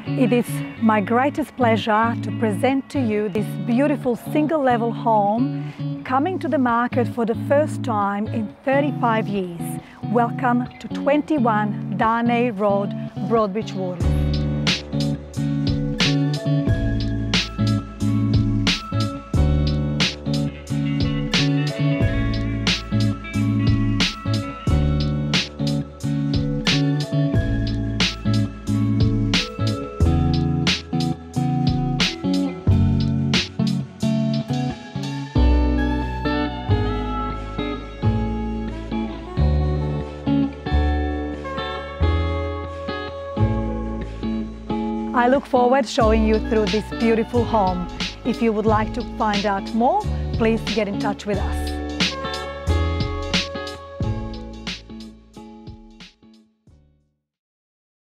It is my greatest pleasure to present to you this beautiful single-level home coming to the market for the first time in 35 years. Welcome to 21 Darnay Road, Broadbeach, Waterloo. I look forward to showing you through this beautiful home. If you would like to find out more, please get in touch with us.